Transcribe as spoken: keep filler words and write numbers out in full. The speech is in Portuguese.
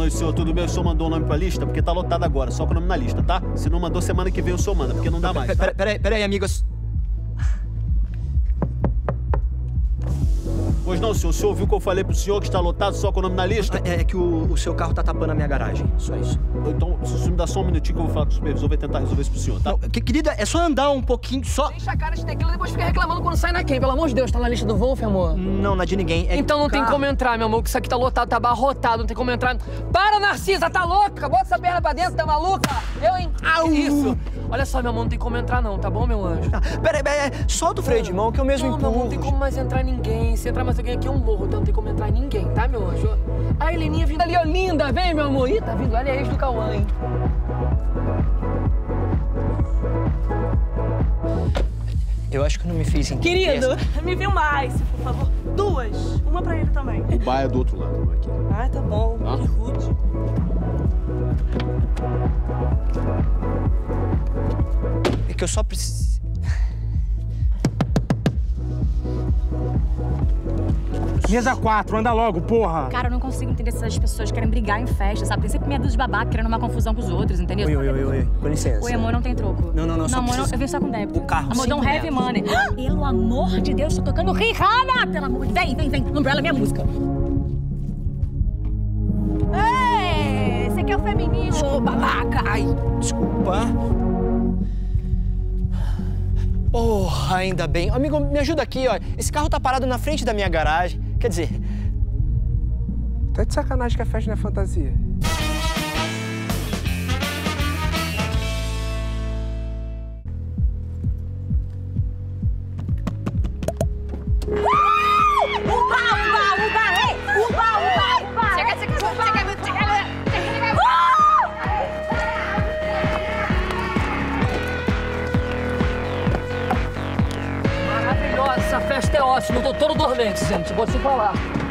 noite, senhor. Tudo bem? O senhor mandou o nome pra lista? Porque tá lotado agora, só com o nome na lista, tá? Se não mandou, semana que vem o senhor manda, porque não dá mais, tá? Peraí, peraí, amigos. Pois não, senhor. O senhor ouviu que eu falei pro senhor que está lotado só com o nome na lista? É, é que o, o seu carro tá tapando a minha garagem, só isso. Então, se o senhor me dá só um minutinho que eu vou falar com o supervisor, vai tentar resolver isso pro senhor, tá? Não, que, querida, é só andar um pouquinho, só... Deixa a cara de tequila e depois fica reclamando quando sai na quem. Pelo amor de Deus, tá na lista do Wolf, amor? Não, não é de ninguém. É então não carro. tem como entrar, meu amor, que isso aqui tá lotado, tá abarrotado, não tem como entrar. Para, Narcisa, tá louca? Bota essa perna pra dentro, tá maluca? Eu, hein? Au! Isso. Olha só, meu amor, não tem como entrar não, tá bom, meu anjo? Ah, peraí, peraí, solta o freio de mão que eu mesmo não, empurro. Não, não tem como mais entrar ninguém. Se entrar mais alguém aqui, eu morro, então não tem como entrar ninguém, tá, meu anjo? A Heleninha vindo ali, ó, linda, vem, meu amor. Ih, tá vindo, olha a ex do Cauã, hein? Eu acho que eu não me fiz entender. Querido, me viu mais, por favor. Duas. Uma pra ele também. O bar é do outro lado, não é aqui. Ah, tá bom. Tá. Que rude. É que eu só preciso... Mesa quatro, anda logo, porra! Cara, eu não consigo entender se essas pessoas querem brigar em festa, sabe? Tem sempre medo de babaca, querendo uma confusão com os outros, entendeu? Oi, oi, oi, oi, com licença. Oi, amor, não tem troco. Não, não, não, só Não, amor, preciso... não, eu venho só com débito. O carro, amor, dá um cinco heavy metros. money. Pelo amor de Deus, tô tocando Rihanna! Pelo amor de Deus, vem, vem, vem. Umbrella é minha música. Ei, esse aqui é o feminino, ô babaca! Ai, desculpa. Porra, ainda bem. Amigo, me ajuda aqui, ó. Esse carro tá parado na frente da minha garagem. Quer dizer... Tá de sacanagem que a festa não é fantasia. Maravilhosa, essa festa é ótima. Eu tô todo dormente, gente, vou te falar.